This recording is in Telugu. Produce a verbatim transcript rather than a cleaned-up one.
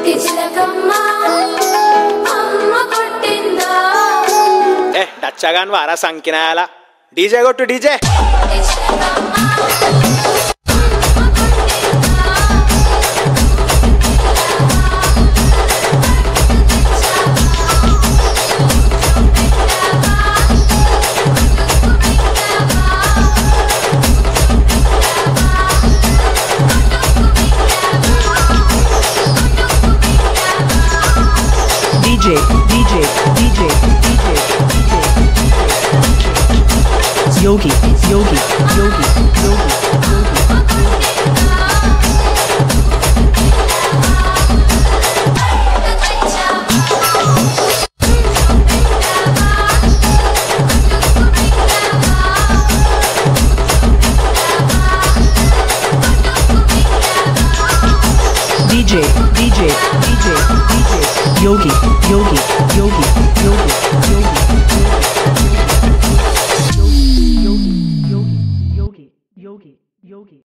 ఏ డచ్చగాన్ వారా సంకినాయాల డీజే కొట్టు DJ. DJ, DJ, DJ, DJ, DJ, Yogi, Yogi, Yogi, Yogi, DJ, DJ, DJ, DJ, Yogi, Yogi, Yogi, Yogi, Yogi.